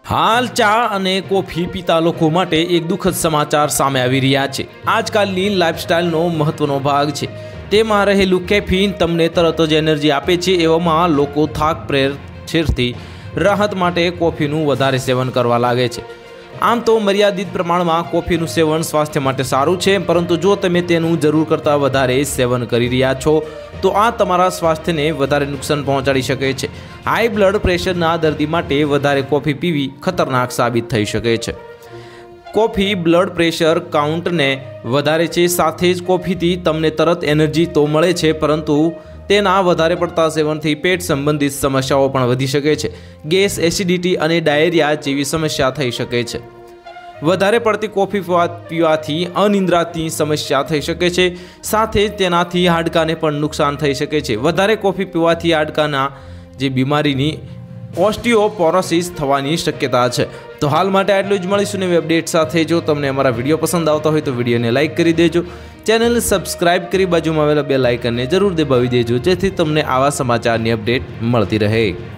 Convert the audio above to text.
હાલ ચા અને કોફી પીતા લોકો માટે એક દુઃખદ સમાચાર સામે આવી રહ્યા છે। આજકાલની લાઇફસ્ટાઇલનો મહત્વનો ભાગ છે। તેમાં રહેલું કેફીન તમને તરત જ એનર્જી આપે છે। એવામાં લોકો થાક પ્રેરથી રાહત માટે કોફીનું વધારે સેવન કરવા લાગે છે। આમ તો મર્યાદિત પ્રમાણમાં કોફીનું સેવન સ્વાસ્થ્ય માટે સારું છે, પરંતુ જો તમે તેનું જરૂર કરતાં વધારે સેવન કરી રહ્યા છો તો આ તમારા સ્વાસ્થ્યને વધારે નુકસાન પહોંચાડી શકે છે। હાઈ બ્લડ પ્રેશરના દર્દી માટે વધારે કોફી પીવી ખતરનાક સાબિત થઈ શકે છે। કોફી બ્લડ પ્રેશર કાઉન્ટને વધારે છે, સાથે જ કોફીથી તમને તરત એનર્જી તો મળે છે, પરંતુ તેના વધારે પડતા સેવનથી પેટ સંબંધિત સમસ્યાઓ પણ વધી શકે છે। ગેસ, એસિડિટી અને ડાયરિયા જેવી સમસ્યા થઈ શકે છે। વધારે પડતી કોફી પીવાથી અનિદ્રાની સમસ્યા થઈ શકે છે, સાથે જ તેનાથી હાડકાને પણ નુકસાન થઈ શકે છે। વધારે કોફી પીવાથી હાડકાના જે બીમારીની ઓસ્ટિયોપોરોસિસ થવાની શક્યતા છે। તો હાલ માટે આટલું જ। મળીશું નવી અપડેટ સાથે। જો તમને અમારા વિડીયો પસંદ આવતા હોય તો વિડીયોને લાઇક કરી દેજો, ચેનલને સબસ્ક્રાઇબ કરી બાજુમાં આવેલા બેલ આઇકનને જરૂર દબાવી દેજો, જેથી તમને આવા સમાચારની અપડેટ મળતી રહે।